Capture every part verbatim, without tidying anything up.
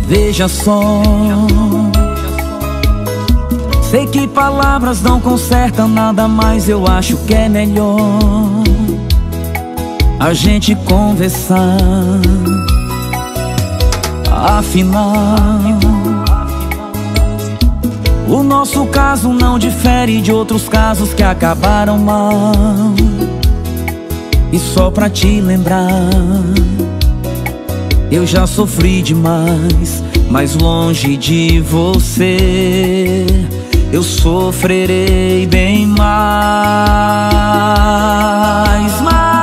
Veja só, sei que palavras não consertam nada, mas eu acho que é melhor a gente conversar. Afinal, o nosso caso não difere de outros casos que acabaram mal. E só pra te lembrar, eu já sofri demais, mas longe de você eu sofrerei bem mais.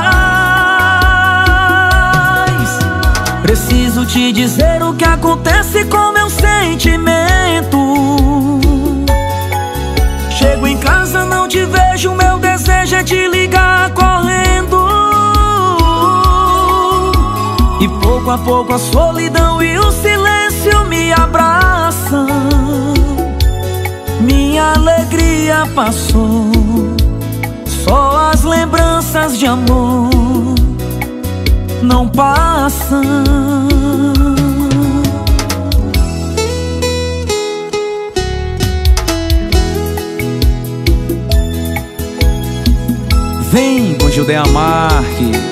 Mas preciso te dizer o que acontece com meu sentimento. Chego em casa, não te vejo, meu desejo é te ligar correndo. E pouco a pouco a solidão e o silêncio me abraçam. Minha alegria passou, só as lembranças de amor não passam. Vem com Gildeia Marques,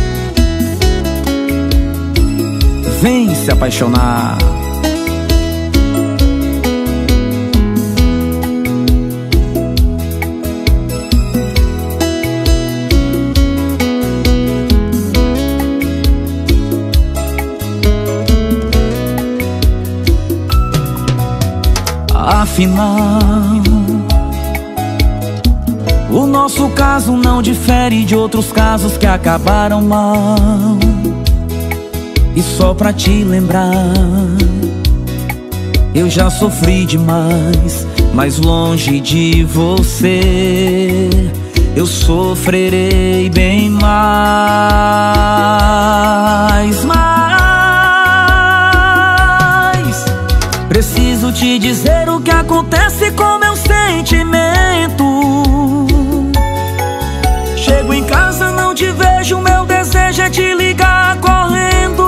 vem se apaixonar. Afinal, o nosso caso não difere de outros casos que acabaram mal. E só pra te lembrar, eu já sofri demais, mas longe de você eu sofrerei bem mais. Mas preciso te dizer o que acontece com meu sentimento. Chego em casa, não te vejo, meu desejo é te ligar correndo.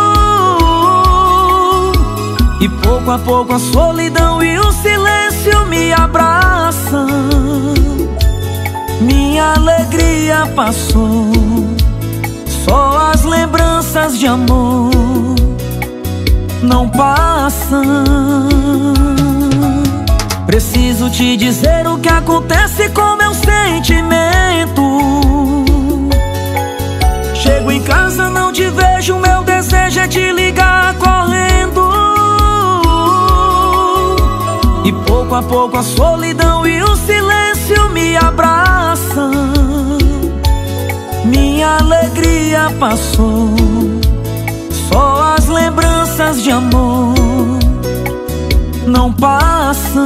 E pouco a pouco a solidão e o silêncio me abraçam. Minha alegria passou, só as lembranças de amor não passam. Preciso te dizer o que acontece com meu sentimento. Chego em casa, não te vejo, meu desejo é te ligar correndo. E pouco a pouco a solidão e o silêncio me abraçam. Minha alegria passou, só as lembranças de amor não passam.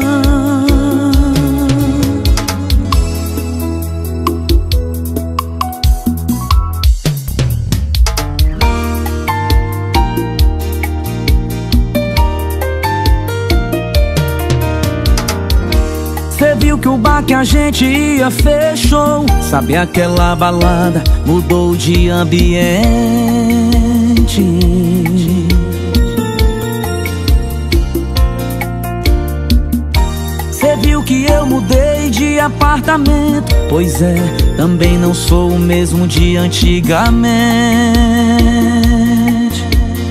Cê viu que o bar que a gente ia fechou. Sabe aquela balada mudou de ambiente. Cê viu que eu mudei de apartamento. Pois é, também não sou o mesmo de antigamente.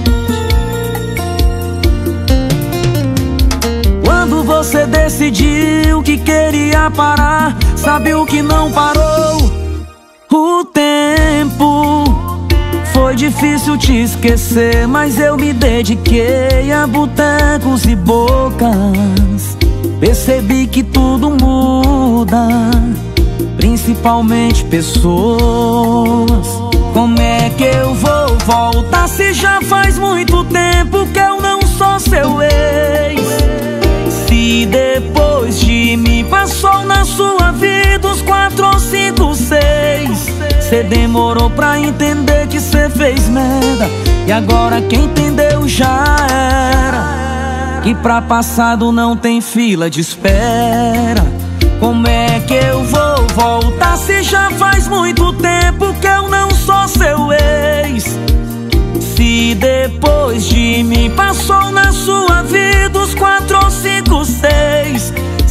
Quando você decidiu que queria parar, sabe o que não parou? O tempo. Foi difícil te esquecer, mas eu me dediquei a botecos e bocas. Percebi que tudo muda, principalmente pessoas. Como é que eu vou voltar se já faz muito tempo que eu não sou seu ex? Se depois de mim passou na sua vida uns quatro ou cinco, seis. Cê demorou pra entender que cê fez merda, e agora quem entendeu já era. Que pra passado não tem fila de espera. Como é que eu vou voltar se já faz muito tempo que eu não sou seu ex? Se depois de mim passou na sua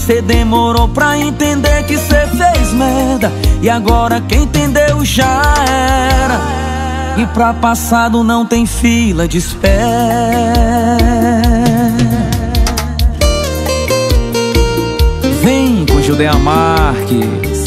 Cê demorou pra entender que cê fez merda, e agora quem entendeu já era. E pra passado não tem fila de espera. Vem com Judeia Marques.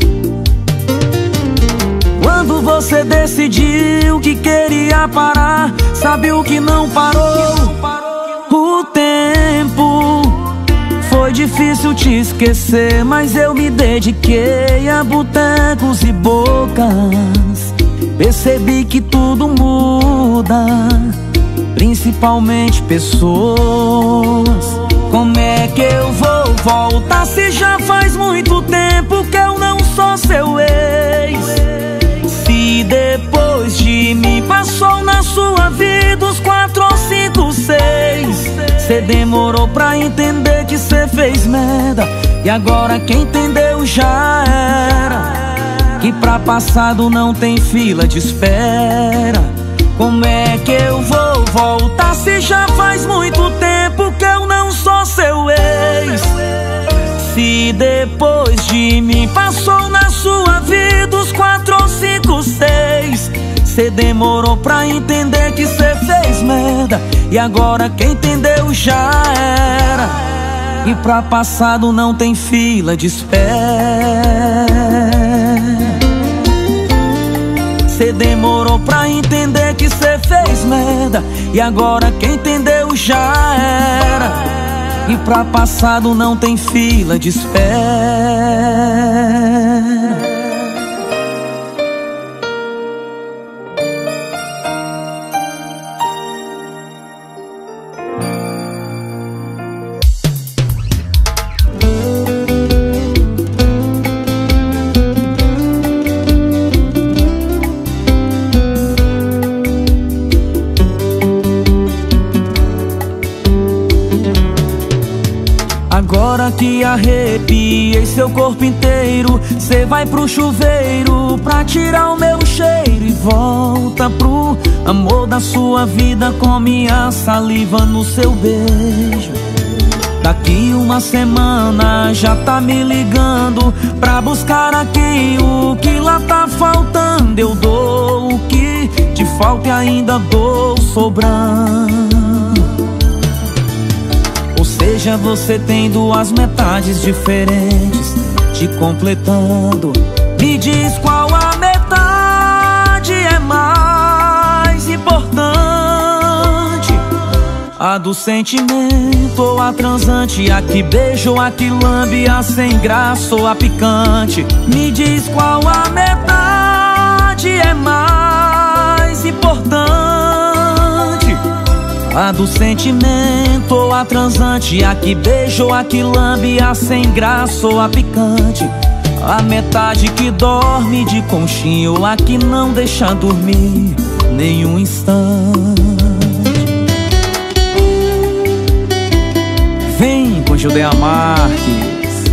Quando você decidiu que queria parar, sabe o que não parou? O tempo. Foi difícil te esquecer, mas eu me dediquei a botecos e bocas. Percebi que tudo muda, principalmente pessoas. Como é que eu vou voltar se já faz muito tempo que eu não sou seu ex? Se depois de mim passou na sua vida os quatro ou cinco, seis. Cê demorou pra entender que cê fez merda, e agora quem entendeu já era. Que pra passado não tem fila de espera. Como é que eu vou voltar se já faz muito tempo que eu não sou seu ex? Se depois de mim passou na sua vida os quatro ou cinco, seis. Cê demorou pra entender que cê fez merda, e agora quem entendeu já era. E pra passado não tem fila de espera. Cê demorou pra entender que cê fez merda, e agora quem entendeu já era. E pra passado não tem fila de espera. Agora que arrepiei seu corpo inteiro, cê vai pro chuveiro pra tirar o meu cheiro, e volta pro amor da sua vida com minha saliva no seu beijo. Daqui uma semana já tá me ligando pra buscar aqui o que lá tá faltando. Eu dou o que te falta e ainda dou sobrando. Ou seja, você tem duas metades diferentes te completando. Me diz qual a metade é mais importante: a do sentimento ou a transante? A que beija ou a que lambe? A sem graça ou a picante? Me diz qual a metade é mais importante: a do sentimento ou a transante? A que beija ou a que lambe? A sem graça ou a picante? A metade que dorme de conchinha ou a que não deixa dormir nenhum instante? Vem com Judeia Marques.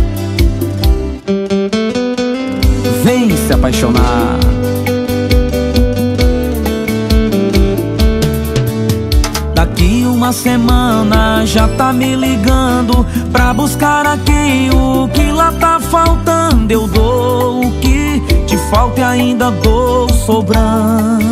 Vem se apaixonar. Daqui uma semana já tá me ligando pra buscar aqui o que lá tá faltando. Eu dou o que te falta e ainda dou sobrando.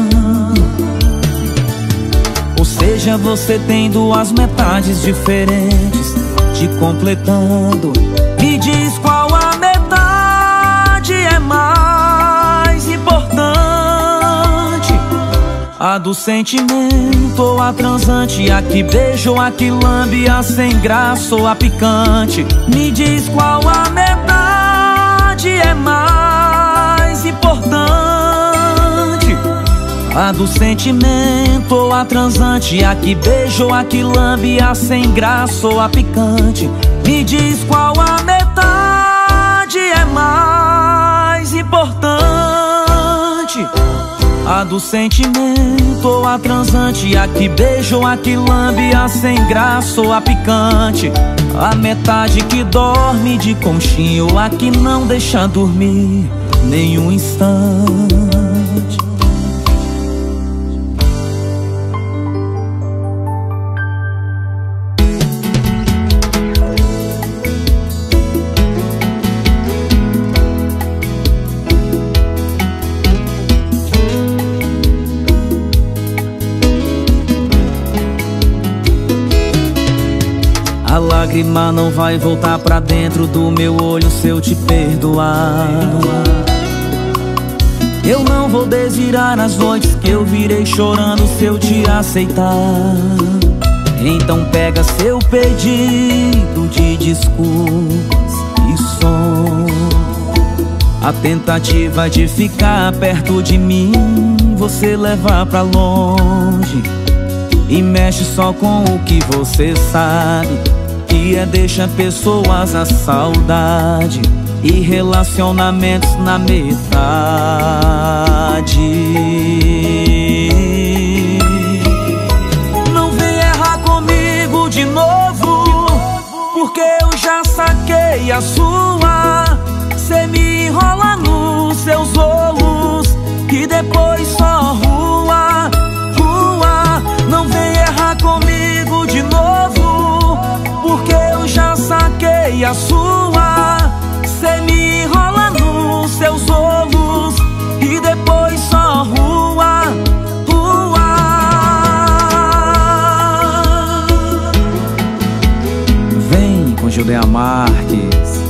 Ou seja, você tem duas metades diferentes te completando. Me diz qual a metade é mais importante: a do sentimento ou a transante? A que beija ou a que lambe? A sem graça ou a picante? Me diz qual a metade é mais importante: a do sentimento ou a transante? A que beija ou a que lambe? A sem graça ou a picante? Me diz qual a metade é mais importante: a do sentimento ou a transante? A que beija ou a que lambe? A sem graça ou a picante? A metade que dorme de conchinha ou a que não deixa dormir nenhum instante? lágrima não vai voltar pra dentro do meu olho se eu te perdoar. Eu não vou desvirar as noites que eu virei chorando se eu te aceitar. Então pega seu pedido de desculpas e som, a tentativa de ficar perto de mim você leva pra longe e mexe só com o que você sabe, que é deixa pessoas a saudade e relacionamentos na metade. Não vem errar comigo de novo, porque eu já saquei a sua. Cê me enrola nos seus olhos e depois só rua, rua. Não vem errar comigo de novo, porque eu já saquei a sua. Cê me enrola nos seus olhos e depois só rua, rua. Vem com Judeia Marques.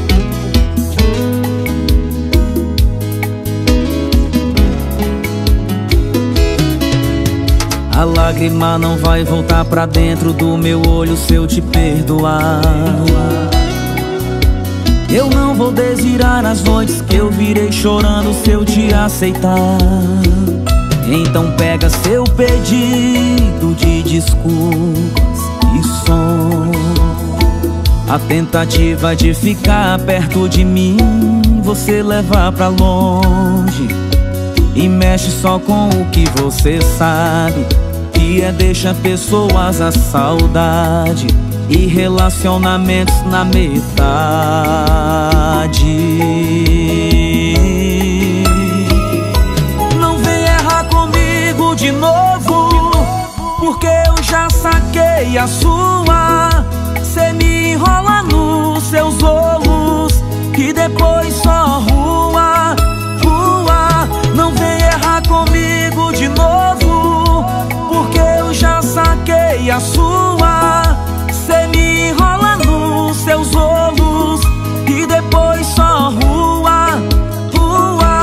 A lágrima não vai voltar pra dentro do meu olho se eu te perdoar. Eu não vou desvirar as noites que eu virei chorando se eu te aceitar. Então pega seu pedido de desculpas e som, a tentativa de ficar perto de mim você leva pra longe e mexe só com o que você sabe, que é deixa pessoas a saudade e relacionamentos na metade. Não vem errar comigo de novo, porque eu já saquei a sua. Cê me enrola nos seus olhos e depois só rua, rua. Não vem errar comigo de novo, porque eu já saquei a sua. Cê me enrola nos seus olhos e depois só rua, rua.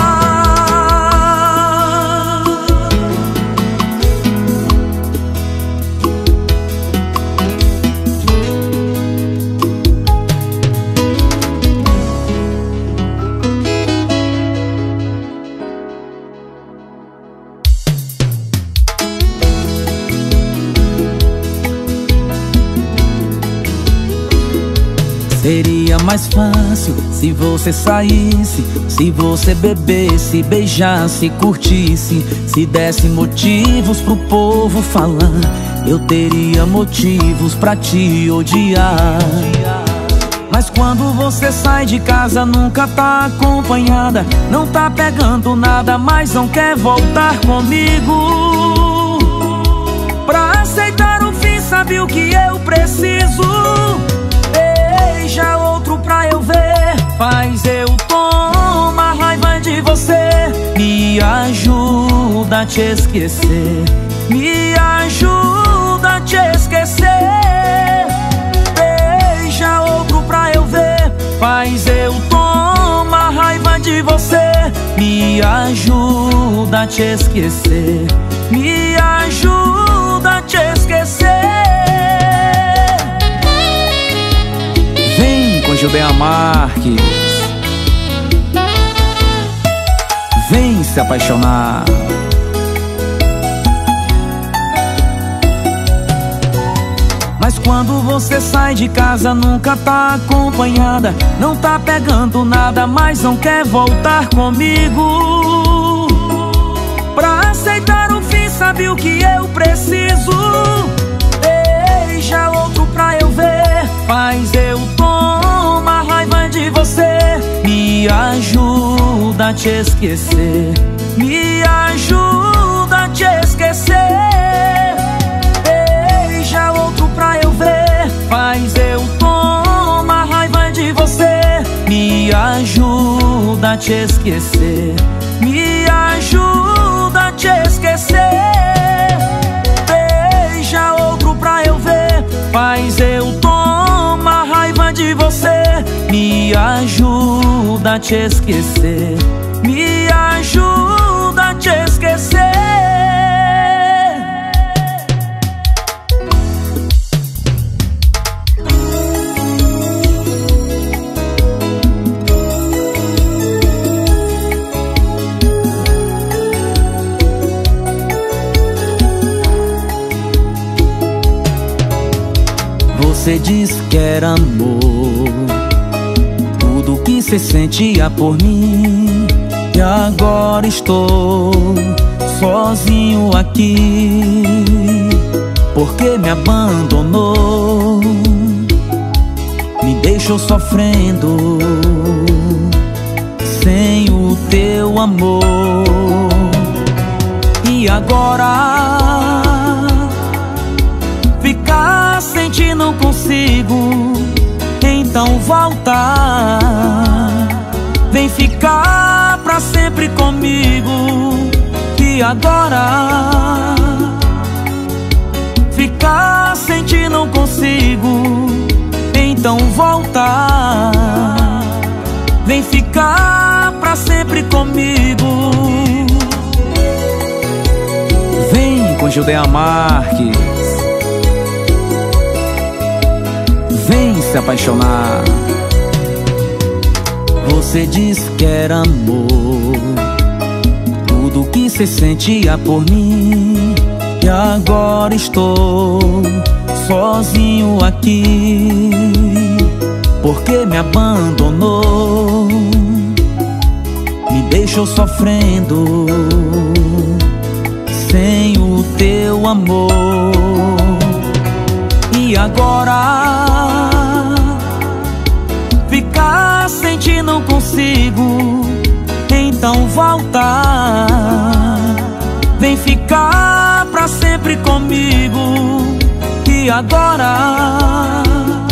Seria mais fácil se você saísse, se você bebesse, beijasse, curtisse, se desse motivos pro povo falar. Eu teria motivos pra te odiar. Mas quando você sai de casa nunca tá acompanhada, não tá pegando nada, mas não quer voltar comigo. Pra aceitar o fim sabe o que eu preciso. Beija outro pra eu ver, faz eu tomar raiva de você. Me ajuda a te esquecer, me ajuda a te esquecer. Beija outro pra eu ver, faz eu tomar raiva de você. Me ajuda a te esquecer, me ajuda a te esquecer. Vem com Judeia Marques. Vem se apaixonar. Mas quando você sai de casa nunca tá acompanhada, não tá pegando nada, mas não quer voltar comigo. Pra aceitar o fim sabe o que eu preciso. Beija outro pra eu ver, faz eu tomar raiva de você. Me ajuda a te esquecer, me ajuda a te esquecer. Beija outro pra eu ver, faz eu tomar raiva de você. Me ajuda a te esquecer, me ajuda a te esquecer. Beija outro pra eu ver, faz eu tomar a te esquecer, me ajuda a te esquecer. Você disse que era amor, tudo que você sentia por mim, e agora estou sozinho aqui. Porque me abandonou, me deixou sofrendo sem o teu amor. E agora ficar sem ti não consigo, então volta, vem ficar pra sempre comigo. E agora ficar sem ti não consigo, então volta, vem ficar pra sempre comigo. Vem com Judeia Marques, vem se apaixonar. Você disse que era amor, tudo que você sentia por mim, e agora estou sozinho aqui. Porque me abandonou, me deixou sofrendo sem o teu amor. E agora ficar sem ti não consigo, então volta, vem ficar pra sempre comigo. E agora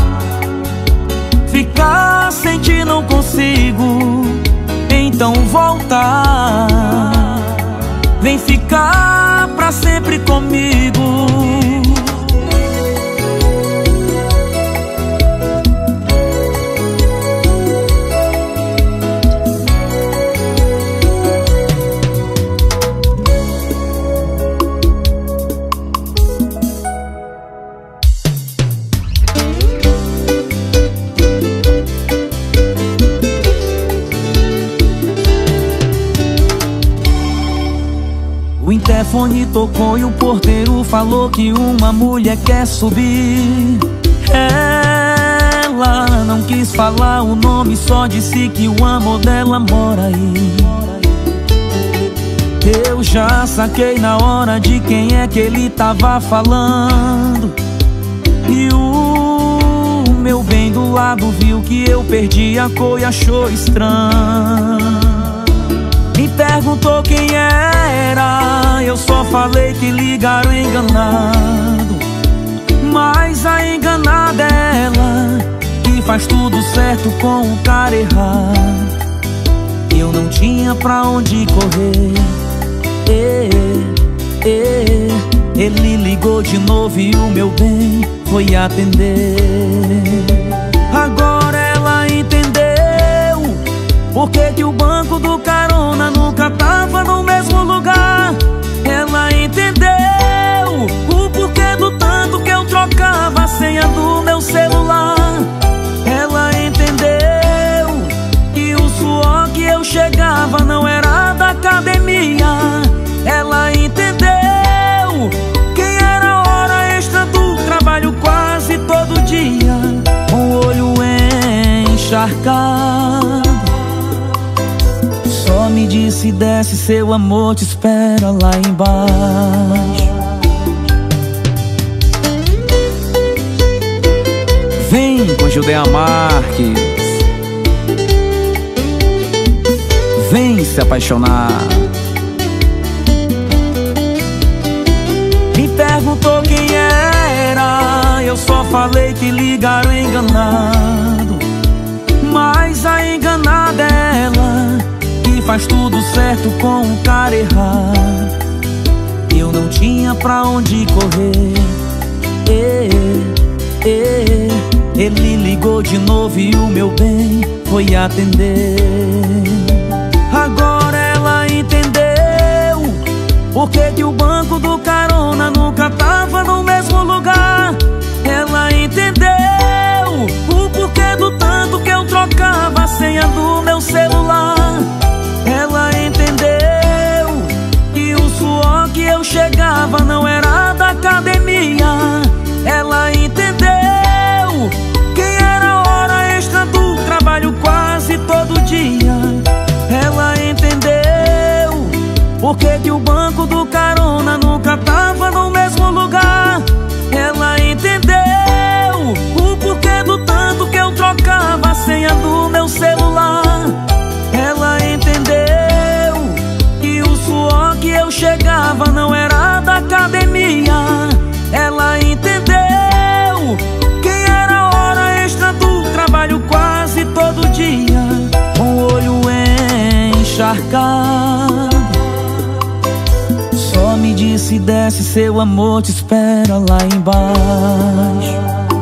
ficar sem ti não consigo, então volta, vem ficar pra sempre comigo. O interfone tocou e o porteiro falou que uma mulher quer subir. Ela não quis falar o nome, só disse que o amor dela mora aí. Eu já saquei na hora de quem é que ele tava falando, e o meu bem do lado viu que eu perdi a cor e achou estranho. Me perguntou quem era, eu só falei que ligaram enganado. Mas a enganada é ela, que faz tudo certo com o cara errado. Eu não tinha pra onde correr, e, e, ele ligou de novo e o meu bem foi atender. Agora ela entendeu por que que o banco do carona nunca tava no mesmo lugar. Ela entendeu o porquê do tanto que eu trocava a senha do meu celular. Ela entendeu que o suor que eu chegava não era da academia. Ela entendeu que era hora extra do trabalho quase todo dia, com o olho encharcado. Só me disse: desce, seu amor te espera lá embaixo. vem com Judeia Marques, vem se apaixonar. Me perguntou quem era, eu só falei que ligaram enganado. Mas a enganada é ela, que faz tudo certo com o cara errado. Eu não tinha pra onde correr, e, e, Ele ligou de novo e o meu bem foi atender. Agora ela entendeu por que que o banco do carona nunca tava no mesmo lugar. Ela entendeu o porquê do tanto que eu trocava a senha do meu celular. Ela entendeu que o suor que eu chegava não era da academia. Ela entendeu que era hora extra do trabalho quase todo dia. Ela entendeu por que que o banco do carona nunca tava no mesmo lugar. Ela entendeu o porquê do tanto que eu trocava a senha do meu celular. Ela entendeu que o suor que eu chegava não era da academia. Ela entendeu que era hora extra do trabalho quase todo dia. Com o olho encharcado, só me disse: desce, seu amor te espera lá embaixo.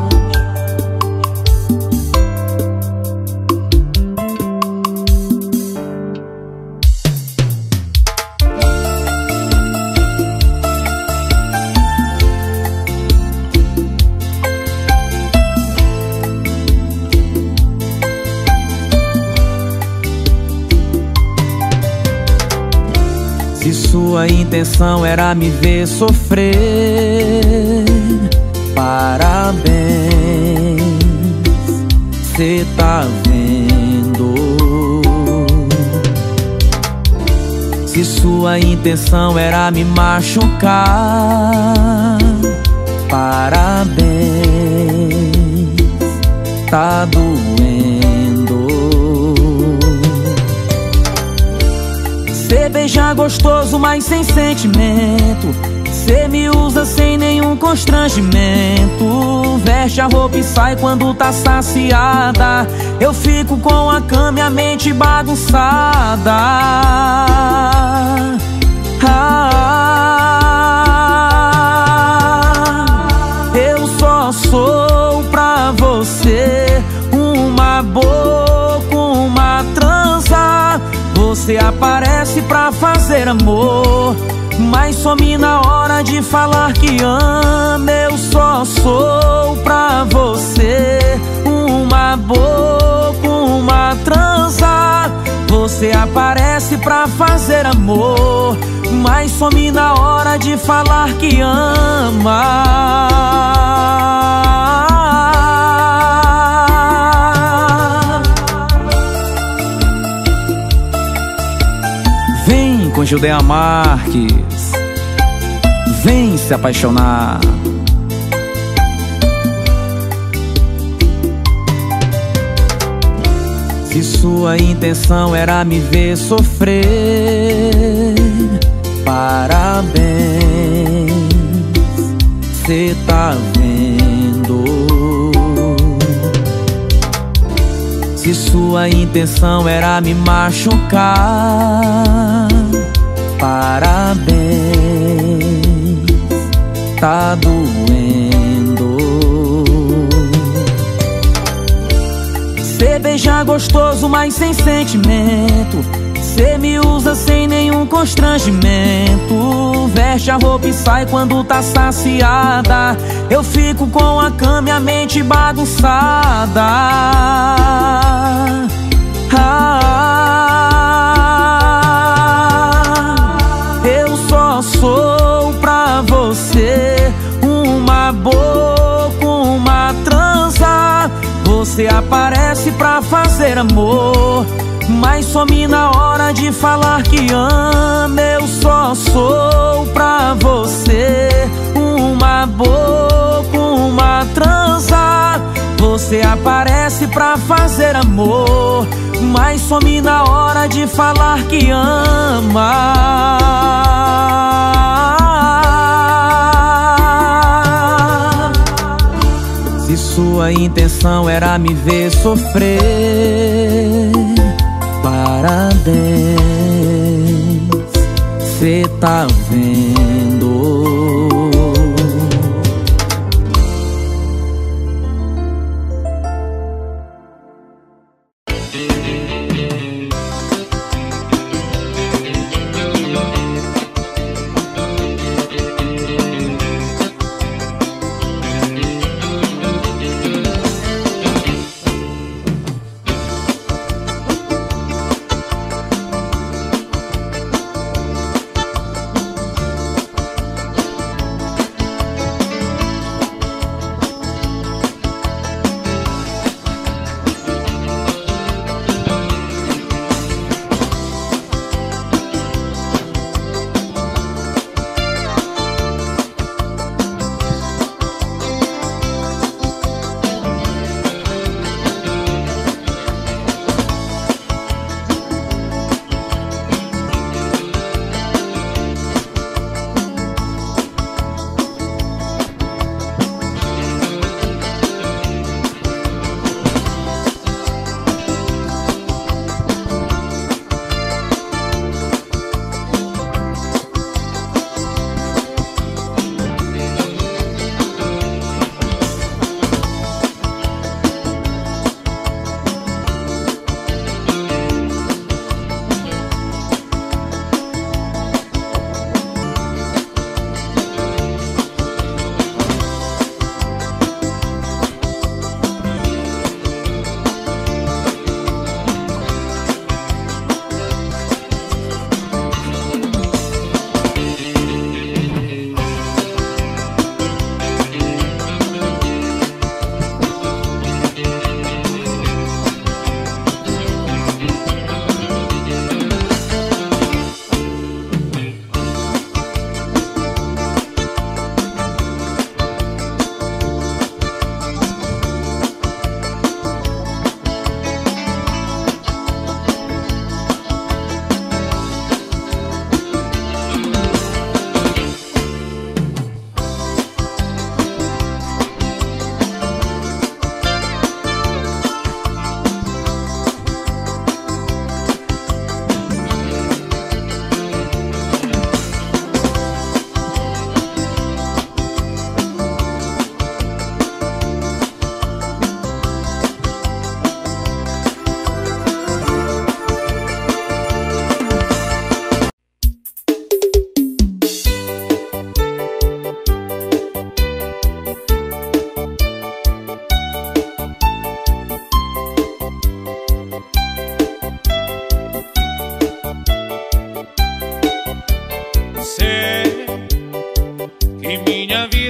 Se sua intenção era me ver sofrer, parabéns, cê tá vendo. Se sua intenção era me machucar, parabéns, tá doendo. Cê beija gostoso, mas sem sentimento. Cê me usa sem nenhum constrangimento. Veste a roupa e sai quando tá saciada. Eu fico com a cama e a mente bagunçada. Ah, eu só sou pra você uma boca, uma trança. Você aparece pra fazer amor, mas some na hora de falar que ama. Eu só sou pra você uma boca, uma trança. Você aparece pra fazer amor, mas some na hora de falar que ama. Vem com Judeia Marques, vem se apaixonar. Se sua intenção era me ver sofrer, parabéns, cê tá vendo. Se sua intenção era me machucar, parabéns, tá doendo. Cê beija gostoso, mas sem sentimento. Cê me usa sem nenhum constrangimento. Veste a roupa e sai quando tá saciada. Eu fico com a cama e a mente bagunçada. Ah, eu só sou pra você uma boca, uma trança. Você aparece pra fazer amor, mas some na hora de falar que ama. Eu só sou pra você uma boca, uma trança. Você aparece pra fazer amor, mas some na hora de falar que ama. Se sua intenção era me ver sofrer, parabéns, cê tá vendo.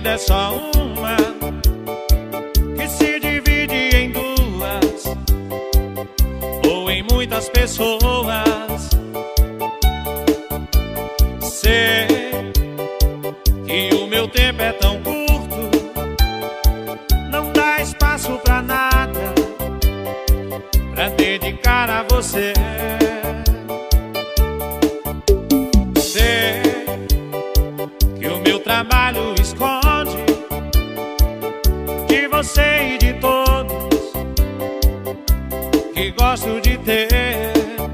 vida é só uma, que se divide em duas ou em muitas pessoas. Sei que o meu tempo é tão curto, não dá espaço pra nada, pra dedicar a você. Sei que o meu trabalho esconde de você e de todos que gosto de ter.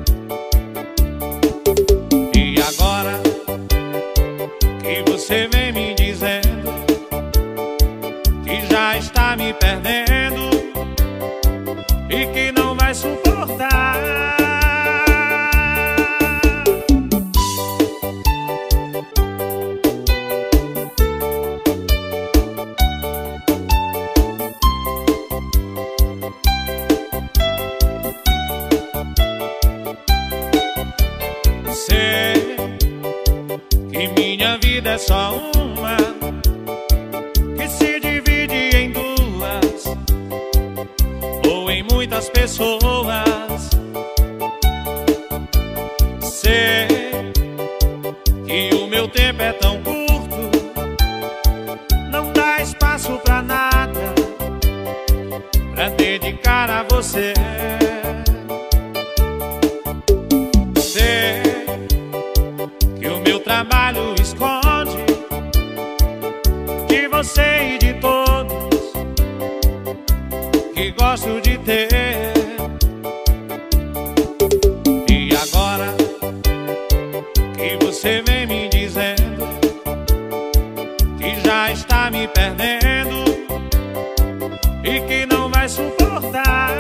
E agora que você vem me dizendo que já está me perdendo e que não vai suportar. Sei que minha vida é só uma, que se divide em duas ou em muitas pessoas. Sei que o meu tempo é tão curto, não dá espaço pra nada, pra dedicar a você. Sei que o meu trabalho esconde de você e de todos que gosto de ter. E agora que você vem me dizendo que já está me perdendo e que não vai suportar.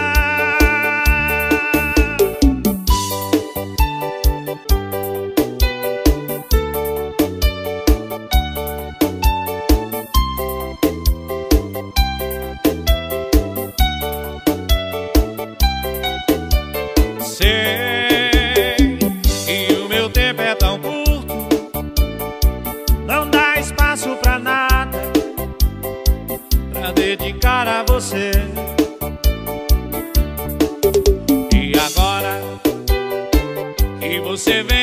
Sei que o meu tempo é tão curto, não dá espaço pra nada, pra dedicar a você. E agora que você vem